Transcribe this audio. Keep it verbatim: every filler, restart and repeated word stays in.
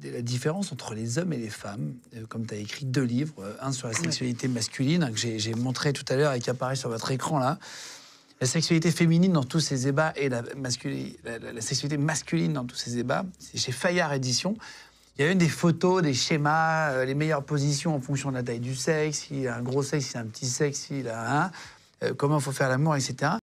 la différence entre les hommes et les femmes, euh, comme tu as écrit deux livres, euh, un sur la sexualité masculine, hein, que j'ai montré tout à l'heure et qui apparaît sur votre écran là, la sexualité féminine dans tous ses ébats et la, la, la, la sexualité masculine dans tous ses ébats. C'est chez Fayard Édition. Il y a une des photos, des schémas, euh, les meilleures positions en fonction de la taille du sexe, s'il a un gros sexe, s'il a un petit sexe, s'il a un... Euh, comment il faut faire l'amour, et cetera.